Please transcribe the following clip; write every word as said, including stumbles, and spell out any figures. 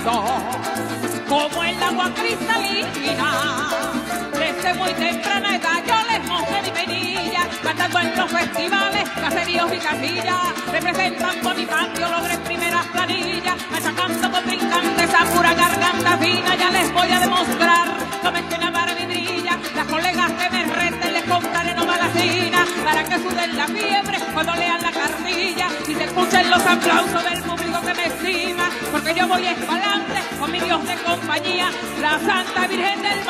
hermoso, como el agua cristalina. Desde muy temprana edad yo les mostré mi penilla, cantando en los festivales, caseríos y capillas. Representan por mi patio, logré primeras planillas, machacando con brincantes a pura garganta fina. Ya les voy a demostrar cómo es que la Barbie brilla. Las colegas que me reten les compraré no malacina, para que suden la fiebre cuando lean la cartilla y se escuchen los aplausos del público que me estima, porque yo voy espalante con mi Dios de compañía, la Santa Virgen del